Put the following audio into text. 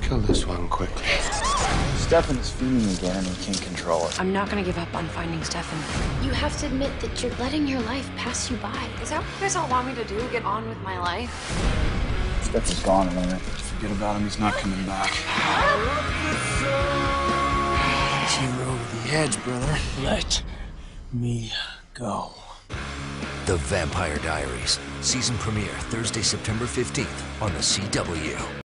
Kill this one quickly. Stefan is feeding again and he can't control it. I'm not gonna give up on finding Stefan. You have to admit that you're letting your life pass you by. Is that what you guys all want me to do? Get on with my life? Stefan's gone in a minute. Forget about him, he's not coming back. You're over the edge, brother. Let me go. The Vampire Diaries. Season premiere Thursday, September 15th on the CW.